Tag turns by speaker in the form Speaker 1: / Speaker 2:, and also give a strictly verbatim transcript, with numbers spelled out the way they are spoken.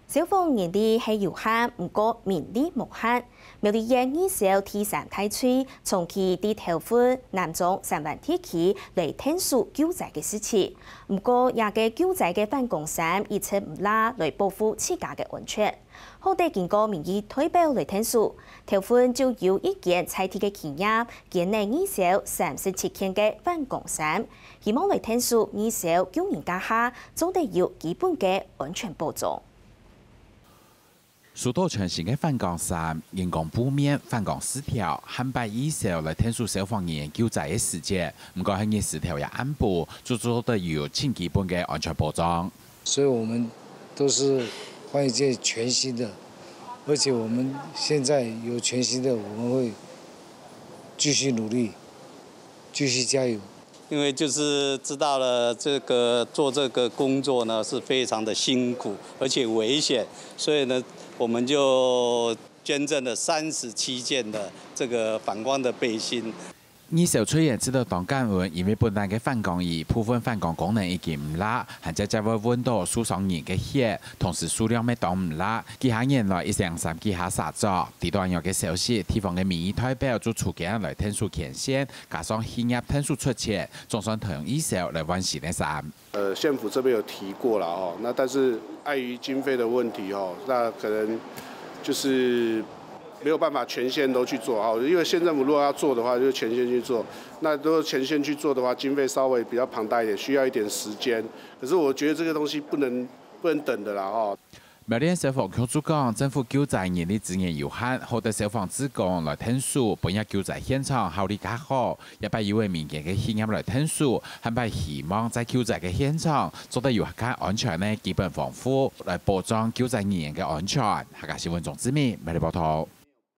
Speaker 1: 消防人力係有限，唔過名利無限。苗栗縣二小第三梯區從其地頭份南中三灣地區來聽數救災嘅事情，唔過也嘅救災嘅反共傘一直唔拉來保護自家嘅安全。好地經過民意代表來聽數，頭份就有一件採地嘅企業建立二小三十七件嘅反共傘，希望來聽數二小救人家下總得有基本嘅安全保障。
Speaker 2: 數到全新嘅反光傘、人工布面、反光絲條、漢白二小來聽數消防人員救災嘅時間，唔過係呢絲條也安布，足足都有最基本嘅安全保障。
Speaker 3: 所以我們都是換一件全新的，而且我們現在有全新的，我們會繼續努力，繼續加油。
Speaker 4: 因為就是知道了這個做這個工作呢是非常的辛苦，而且危險，所以呢，我們就捐贈了三十七件的這個反光的背心。
Speaker 2: 二小雖然知道當間運，因為本單嘅反光儀部分反光功能已經唔拉，還在在會溫度數上年嘅血，同時數量咩當唔拉，幾下年來一成三幾下殺咗。地段有嘅消息，地方嘅民意代表就出鏡來聽數牽線，加上企業聽數出錢，總算同二小來完成呢三。
Speaker 5: 呃，縣府這邊有提過了哦，那但是礙於經費的問題哦，那可能就是沒有辦法全線都去做啊，因為縣政府如果要做的話，就全線去做。那如果全線去做的話，經費稍微比較龐大一點，需要一點時間。可是我覺得這個東西不能不能等的啦，哦。
Speaker 2: 苗栗消防局主講，政府救災人力資源有限，好多消防職工來聽數，本日救災現場效率較好，一百以為民間嘅企業來聽數，係咪希望在救災嘅現場做得有更安全呢？基本防護來保障救災人員嘅安全。下個新聞總之面，苗栗報道。